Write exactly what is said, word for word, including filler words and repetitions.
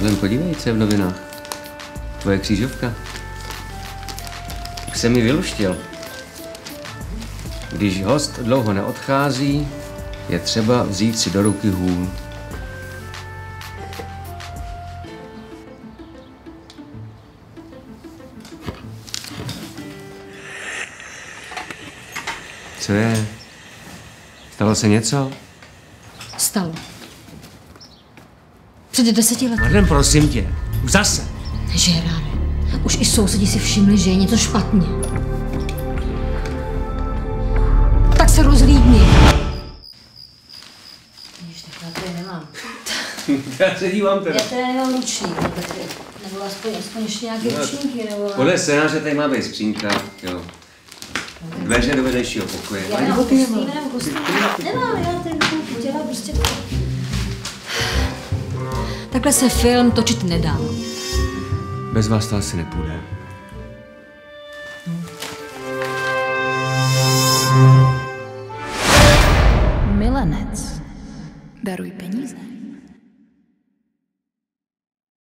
Marlen, podívej, co je v novinách. Tvoje křížovka. Už se mi vyluštil. Když host dlouho neodchází, je třeba vzít si do ruky hůl. Co je? Stalo se něco? Stalo. Před deseti lety. Marlen, prosím tě, už zase. Žeráne, už i sousedi si všimli, že je něco špatně. Tak se rozhlídni. Víš, takhle tady nemám. Já se dívám teda. Já tady nemám ručník, nebo aspoň, aspoň ještě nějaké no, ručníky, nebo... Podle scénáře tady má být skřínka, jo. Dveře do vedlejšího pokoje. Já nemám kostým, nemám kostým. Nemám, já tady budu dělat prostě... Takhle se film točit nedá. Bez vás to asi nepůjde. Milenec. Daruj